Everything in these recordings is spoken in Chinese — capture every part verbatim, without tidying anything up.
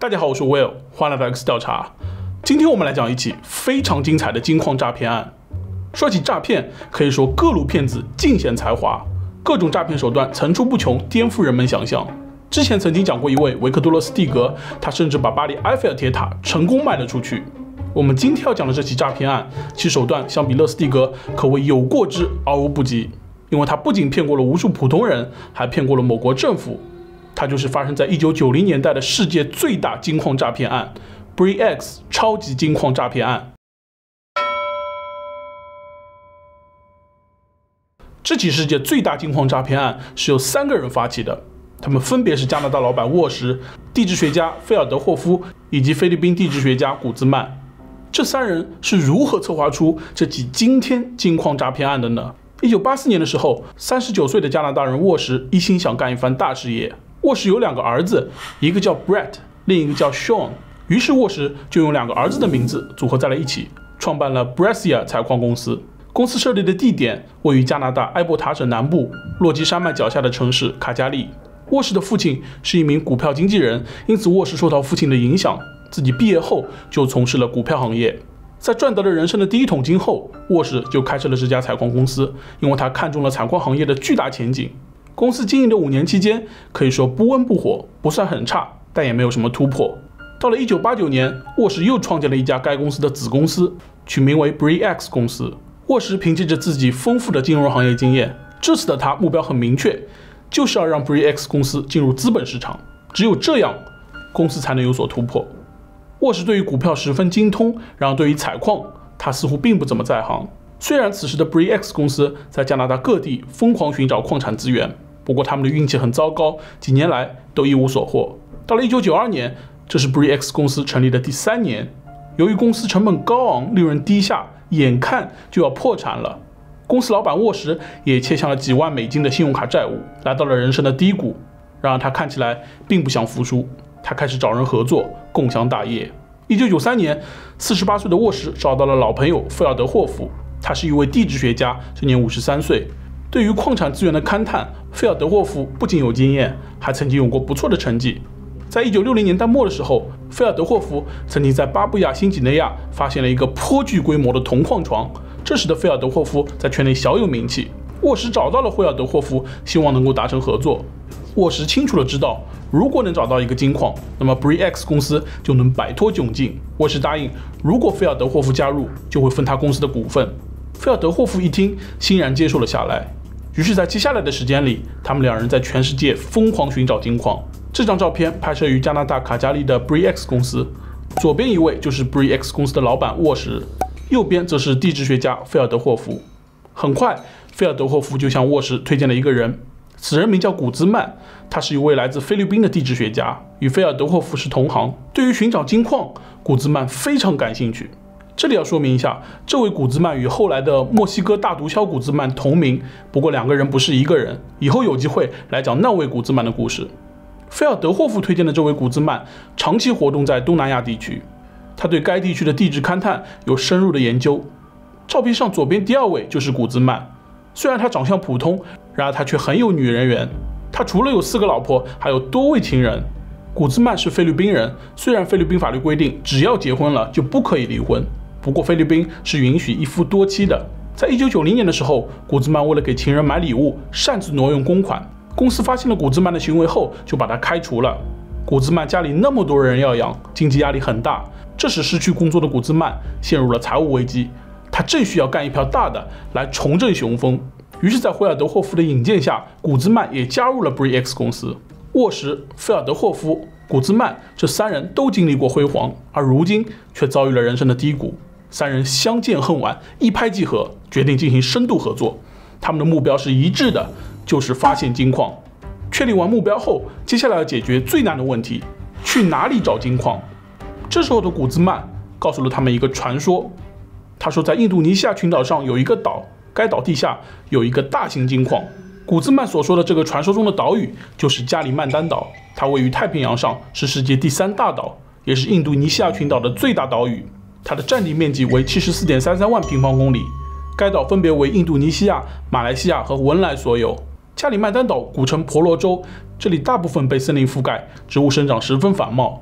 大家好，我是 Will， 欢迎来到 X 调查。今天我们来讲一起非常精彩的金矿诈骗案。说起诈骗，可以说各路骗子尽显才华，各种诈骗手段层出不穷，颠覆人们想象。之前曾经讲过一位维克多·勒斯蒂格，他甚至把巴黎埃菲尔铁塔成功卖了出去。我们今天要讲的这起诈骗案，其手段相比勒斯蒂格可谓有过之而无不及，因为他不仅骗过了无数普通人，还骗过了某国政府。它就是发生在一九九零年代的世界最大金矿诈骗案 B R I E X 超级金矿诈骗案。这起世界最大金矿诈骗案是由三个人发起的，他们分别是加拿大老板沃什、地质学家菲尔德霍夫以及菲律宾地质学家古兹曼。这三人是如何策划出这起惊天金矿诈骗案的呢？一九八四年的时候，三十九岁的加拿大人沃什一心想干一番大事业。沃什有两个儿子，一个叫 Brett， 另一个叫 Sean。于是沃什就用两个儿子的名字组合在了一起，创办了 Brescia 采矿公司。公司设立的地点位于加拿大埃伯塔省南部落基山脉脚下的城市卡加利。沃什的父亲是一名股票经纪人，因此沃什受到父亲的影响，自己毕业后就从事了股票行业。在赚得了人生的第一桶金后，沃什就开设了这家采矿公司，因为他看中了采矿行业的巨大前景。公司经营的五年期间，可以说不温不火，不算很差，但也没有什么突破。到了一九八九年，沃什又创建了一家该公司的子公司，取名为 B R I E X 公司。沃什凭借着自己丰富的金融行业经验，这次的他目标很明确，就是要让 B R I E X 公司进入资本市场，只有这样，公司才能有所突破。沃什对于股票十分精通，然而对于采矿，他似乎并不怎么在行。虽然此时的 B R I E X 公司在加拿大各地疯狂寻找矿产资源，不过他们的运气很糟糕，几年来都一无所获。到了一九九二年，这是 B R I E X 公司成立的第三年，由于公司成本高昂，利润低下，眼看就要破产了。公司老板沃什也欠下了几万美金的信用卡债务，来到了人生的低谷。然而他看起来并不想服输，他开始找人合作，共享大业。一九九三年，四十八岁的沃什找到了老朋友菲尔德霍夫，他是一位地质学家，今年五十三岁。对于矿产资源的勘探，菲尔德霍夫不仅有经验，还曾经有过不错的成绩。在一九六零年代末的时候，菲尔德霍夫曾经在巴布亚新几内亚发现了一个颇具规模的铜矿床，这使得菲尔德霍夫在圈内小有名气。沃什找到了菲尔德霍夫，希望能够达成合作。沃什清楚地知道，如果能找到一个金矿，那么 B R I E X 公司就能摆脱窘境。沃什答应，如果菲尔德霍夫加入，就会分他公司的股份。菲尔德霍夫一听，欣然接受了下来。于是，在接下来的时间里，他们两人在全世界疯狂寻找金矿。这张照片拍摄于加拿大卡加利的 B R I E X 公司，左边一位就是 B R I E X 公司的老板沃什，右边则是地质学家菲尔德霍夫。很快，菲尔德霍夫就向沃什推荐了一个人，此人名叫古兹曼，他是一位来自菲律宾的地质学家，与菲尔德霍夫是同行。对于寻找金矿，古兹曼非常感兴趣。这里要说明一下，这位古兹曼与后来的墨西哥大毒枭古兹曼同名，不过两个人不是一个人。以后有机会来讲那位古兹曼的故事。菲尔德霍夫推荐的这位古兹曼长期活动在东南亚地区，他对该地区的地质勘探有深入的研究。照片上左边第二位就是古兹曼，虽然他长相普通，然而他却很有女人缘。他除了有四个老婆，还有多位情人。古兹曼是菲律宾人，虽然菲律宾法律规定只要结婚了就不可以离婚，不过菲律宾是允许一夫多妻的。在一九九零年的时候，古兹曼为了给情人买礼物，擅自挪用公款。公司发现了古兹曼的行为后，就把他开除了。古兹曼家里那么多人要养，经济压力很大，这使失去工作的古兹曼陷入了财务危机。他正需要干一票大的来重振雄风。于是，在菲尔德霍夫的引荐下，古兹曼也加入了 B R I E X 公司。沃什、菲尔德霍夫、古兹曼这三人都经历过辉煌，而如今却遭遇了人生的低谷。三人相见恨晚，一拍即合，决定进行深度合作。他们的目标是一致的，就是发现金矿。确定完目标后，接下来要解决最难的问题：去哪里找金矿？这时候的古兹曼告诉了他们一个传说。他说，在印度尼西亚群岛上有一个岛，该岛地下有一个大型金矿。古兹曼所说的这个传说中的岛屿就是加里曼丹岛，它位于太平洋上，是世界第三大岛，也是印度尼西亚群岛的最大岛屿。它的占地面积为 七十四点三三万平方公里。该岛分别为印度尼西亚、马来西亚和文莱所有。加里曼丹岛古称婆罗洲，这里大部分被森林覆盖，植物生长十分繁茂。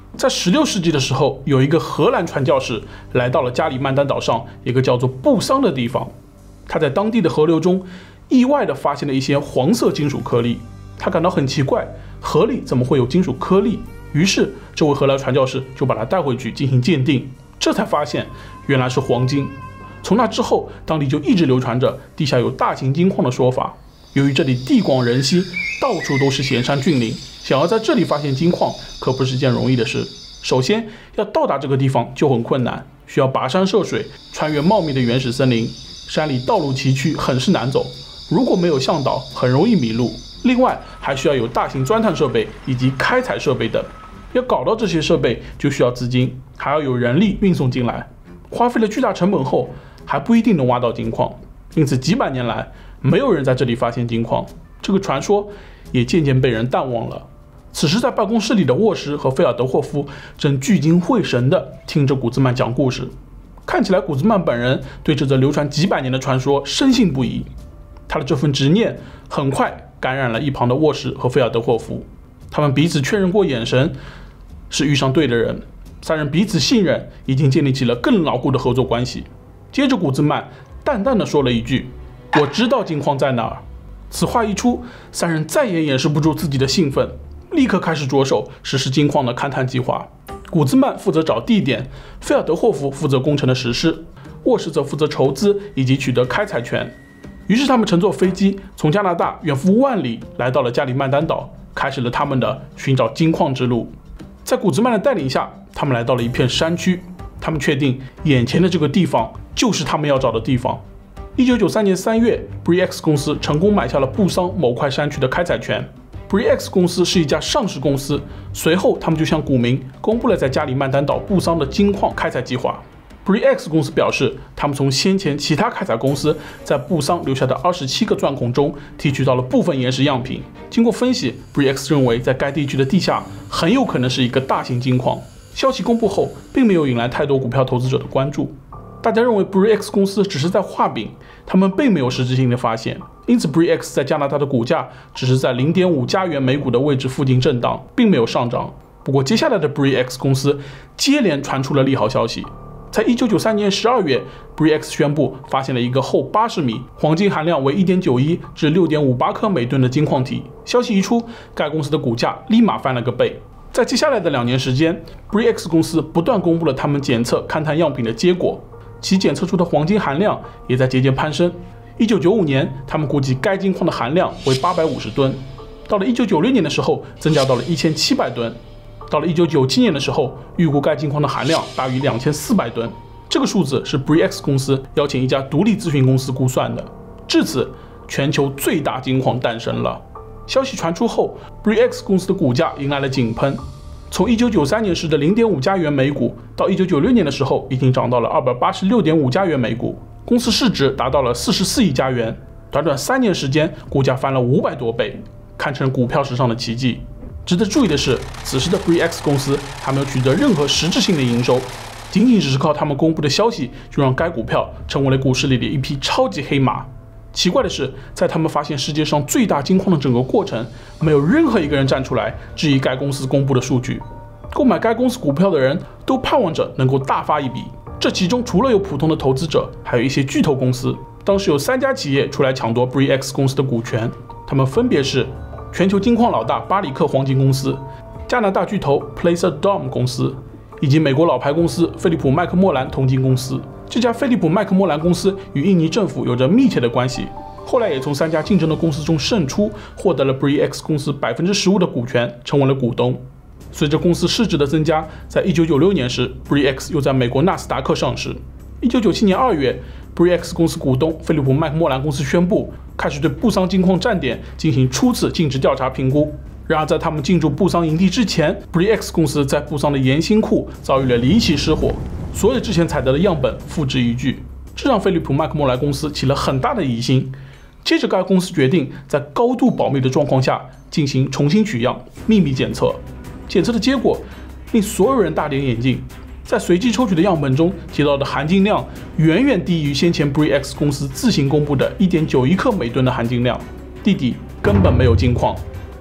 在十六世纪的时候，有一个荷兰传教士来到了加里曼丹岛上一个叫做布桑的地方，他在当地的河流中意外地发现了一些黄色金属颗粒，他感到很奇怪，河里怎么会有金属颗粒？于是这位荷兰传教士就把它带回去进行鉴定，这才发现原来是黄金。从那之后，当地就一直流传着地下有大型金矿的说法。由于这里地广人稀，到处都是闲山峻岭，想要在这里发现金矿可不是件容易的事。首先要到达这个地方就很困难，需要跋山涉水，穿越茂密的原始森林，山里道路崎岖，很是难走。如果没有向导，很容易迷路。另外还需要有大型钻探设备以及开采设备等。要搞到这些设备就需要资金，还要有人力运送进来，花费了巨大成本后还不一定能挖到金矿。因此几百年来没有人在这里发现金矿，这个传说也渐渐被人淡忘了。此时在办公室里的沃什和菲尔德霍夫正聚精会神地听着古兹曼讲故事，看起来古兹曼本人对这则流传几百年的传说深信不疑。他的这份执念很快感染了一旁的沃什和菲尔德霍夫，他们彼此确认过眼神，是遇上对的人，三人彼此信任，已经建立起了更牢固的合作关系。接着古兹曼淡淡地说了一句：“我知道金矿在哪儿。”此话一出，三人再也掩饰不住自己的兴奋，立刻开始着手实施金矿的勘探计划。古兹曼负责找地点，菲尔德霍夫负责工程的实施，沃什则负责筹资以及取得开采权。于是他们乘坐飞机从加拿大远赴万里，来到了加里曼丹岛，开始了他们的寻找金矿之路。在古兹曼的带领下，他们来到了一片山区，他们确定眼前的这个地方就是他们要找的地方。一九九三年三月 ，B R I X 公司成功买下了布桑某块山区的开采权。B R I X 公司是一家上市公司，随后他们就向股民公布了在加里曼丹岛布桑的金矿开采计划。B R I X 公司表示，他们从先前其他开采公司在布桑留下的二十七个钻孔中提取到了部分岩石样品。经过分析 ，B R I X 认为在该地区的地下很有可能是一个大型金矿。消息公布后，并没有引来太多股票投资者的关注。大家认为 B R I X 公司只是在画饼，他们并没有实质性的发现，因此 B R I X 在加拿大的股价只是在 零点五加元每股的位置附近震荡，并没有上涨。不过接下来的 B R I X 公司接连传出了利好消息。在一九九三年十二月 ，B R I X 宣布发现了一个厚八十米、黄金含量为 一点九一 至 六点五八克每吨的金矿体。消息一出，该公司的股价立马翻了个倍。在接下来的两年时间 ，B R I X 公司不断公布了他们检测勘探样品的结果，其检测出的黄金含量也在节节攀升。一九九五年，他们估计该金矿的含量为八百五十吨，到了一九九六年的时候，增加到了一千七百吨。到了一九九七年的时候，预估该金矿的含量大于两千四百吨。这个数字是 B R I X 公司邀请一家独立咨询公司估算的。至此，全球最大金矿诞生了。消息传出后 ，B R I X 公司的股价迎来了井喷，从一九九三年时的 零点五加元每股，到一九九六年的时候，已经涨到了 二百八十六点五加元每股，公司市值达到了四十四亿加元。短短三年时间，股价翻了五百多倍，堪称股票史上的奇迹。值得注意的是，此时的 B R I X 公司还没有取得任何实质性的营收，仅仅只是靠他们公布的消息，就让该股票成为了股市里的一匹超级黑马。奇怪的是，在他们发现世界上最大金矿的整个过程，没有任何一个人站出来质疑该公司公布的数据。购买该公司股票的人都盼望着能够大发一笔。这其中除了有普通的投资者，还有一些巨头公司。当时有三家企业出来抢夺 B R I X 公司的股权，他们分别是全球金矿老大巴里克黄金公司、加拿大巨头 Placer Dome 公司，以及美国老牌公司菲利普麦克莫兰铜金公司。这家菲利普麦克莫兰公司与印尼政府有着密切的关系，后来也从三家竞争的公司中胜出，获得了 B R I X 公司 百分之十五 的股权，成为了股东。随着公司市值的增加，在一九九六年时 ，B R I X 又在美国纳斯达克上市。一九九七年二月 ，B R I X 公司股东菲利普麦克莫兰公司宣布开始对布桑金矿站点进行初次尽职调查评估。然而，在他们进驻布桑营地之前 ，B R I X 公司在布桑的盐辛库遭遇了离奇失火，所有之前采得的样本付之一炬，这让菲利普麦克莫兰公司起了很大的疑心。接着，该公司决定在高度保密的状况下进行重新取样、秘密检测。检测的结果令所有人大跌眼镜，在随机抽取的样本中提到的含金量远远低于先前 B R I X 公司自行公布的 一点九一克每吨的含金量，地底根本没有金矿。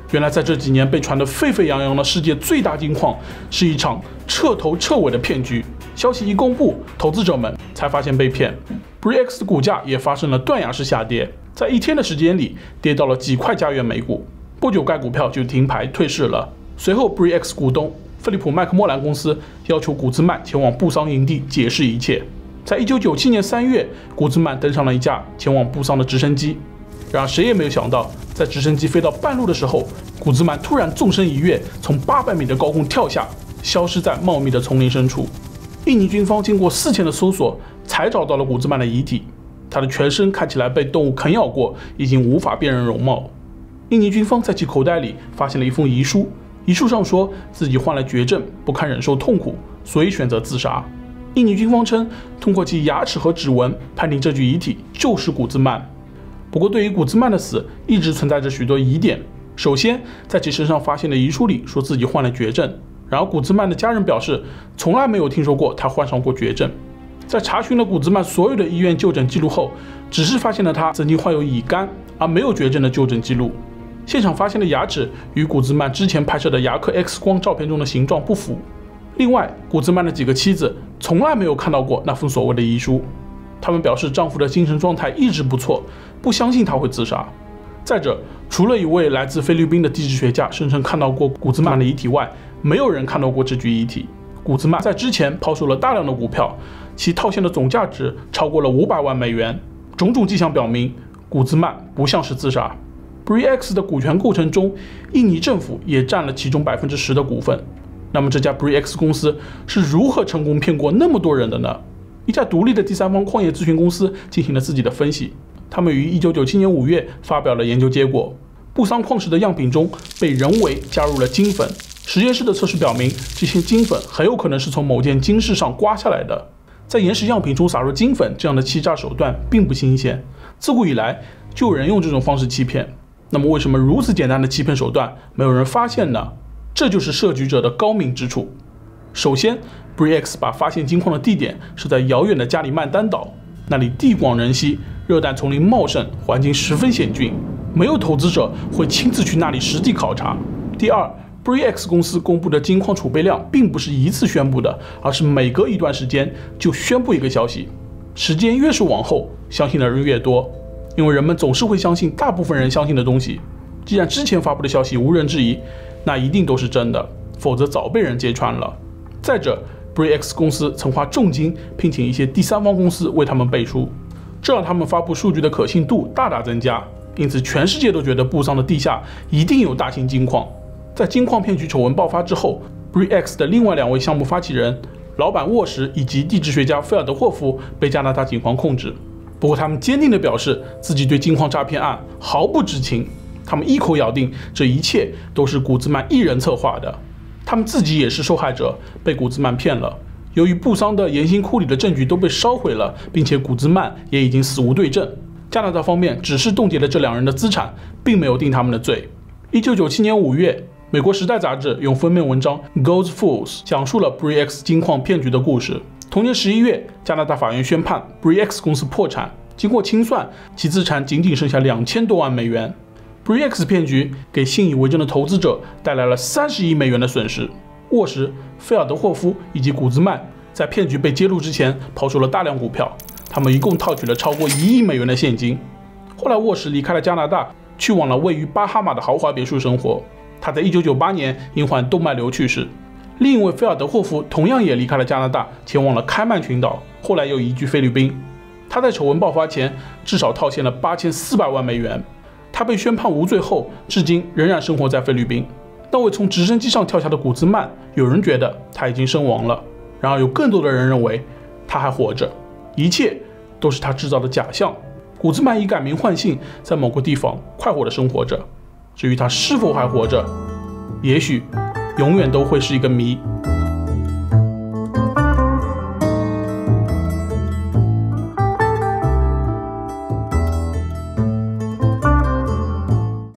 原来在这几年被传得沸沸扬扬的世界最大金矿，是一场彻头彻尾的骗局。消息一公布，投资者们才发现被骗。B R I X 的股价也发生了断崖式下跌，在一天的时间里跌到了几块加元每股。不久，该股票就停牌退市了。随后 ，B R I X 股东菲利普麦克莫兰公司要求古兹曼前往布桑营地解释一切。在一九九七年三月，古兹曼登上了一架前往布桑的直升机。然而谁也没有想到，在直升机飞到半路的时候，古兹曼突然纵身一跃，从八百米的高空跳下，消失在茂密的丛林深处。印尼军方经过四天的搜索，才找到了古兹曼的遗体。他的全身看起来被动物啃咬过，已经无法辨认容貌。印尼军方在其口袋里发现了一封遗书，遗书上说自己患了绝症，不堪忍受痛苦，所以选择自杀。印尼军方称，通过其牙齿和指纹判定这具遗体就是古兹曼。不过，对于古兹曼的死，一直存在着许多疑点。首先，在其身上发现的遗书里说自己患了绝症，然而古兹曼的家人表示，从来没有听说过他患上过绝症。在查询了古兹曼所有的医院就诊记录后，只是发现了他曾经患有乙肝，而没有绝症的就诊记录。现场发现的牙齿与古兹曼之前拍摄的牙科 X 光照片中的形状不符。另外，古兹曼的几个妻子从来没有看到过那封所谓的遗书。他们表示，丈夫的精神状态一直不错，不相信他会自杀。再者，除了一位来自菲律宾的地质学家声称看到过古兹曼的遗体外，没有人看到过这具遗体。古兹曼在之前抛售了大量的股票，其套现的总价值超过了五百万美元。种种迹象表明，古兹曼不像是自杀。B R I X 的股权构成中，印尼政府也占了其中百分之十的股份。那么，这家 B R I X 公司是如何成功骗过那么多人的呢？一家独立的第三方矿业咨询公司进行了自己的分析。他们于一九九七年五月发表了研究结果：布桑矿石的样品中被人为加入了金粉。实验室的测试表明，这些金粉很有可能是从某件金饰上刮下来的。在岩石样品中撒入金粉这样的欺诈手段并不新鲜，自古以来就有人用这种方式欺骗。那么，为什么如此简单的欺骗手段没有人发现呢？这就是设局者的高明之处。首先 ，B R I X 把发现金矿的地点是在遥远的加里曼丹岛，那里地广人稀，热带丛林茂盛，环境十分险峻，没有投资者会亲自去那里实地考察。第二 ，B R I X 公司公布的金矿储备量并不是一次宣布的，而是每隔一段时间就宣布一个消息，时间越是往后，相信的人越多，因为人们总是会相信大部分人相信的东西。既然之前发布的消息无人质疑，那一定都是真的，否则早被人揭穿了。再者 ，B R I X 公司曾花重金聘请一些第三方公司为他们背书，这让他们发布数据的可信度大大增加。因此，全世界都觉得布桑的地下一定有大型金矿。在金矿骗局丑闻爆发之后 ，B R I X 的另外两位项目发起人、老板沃什以及地质学家菲尔德霍夫被加拿大警方控制。不过，他们坚定地表示自己对金矿诈骗案毫不知情。他们一口咬定这一切都是古兹曼一人策划的。他们自己也是受害者，被古兹曼骗了。由于布桑的盐辛库里的证据都被烧毁了，并且古兹曼也已经死无对证，加拿大方面只是冻结了这两人的资产，并没有定他们的罪。一九九七年五月，美国《时代》杂志用封面文章《Gold's Fools》讲述了 B R I X 金矿骗局的故事。同年十一月，加拿大法院宣判 B R I X 公司破产，经过清算，其资产仅仅剩下两千多万美元。B R I X 骗局给信以为真的投资者带来了三十亿美元的损失。沃什、菲尔德霍夫以及古兹曼在骗局被揭露之前抛售了大量股票，他们一共套取了超过一亿美元的现金。后来，沃什离开了加拿大，去往了位于巴哈马的豪华别墅生活。他在一九九八年因患动脉瘤去世。另一位菲尔德霍夫同样也离开了加拿大，前往了开曼群岛，后来又移居菲律宾。他在丑闻爆发前至少套现了八千四百万美元。他被宣判无罪后，至今仍然生活在菲律宾。那位从直升机上跳下的古兹曼，有人觉得他已经身亡了，然而有更多的人认为他还活着，一切都是他制造的假象。古兹曼以改名换姓，在某个地方快活地生活着。至于他是否还活着，也许永远都会是一个谜。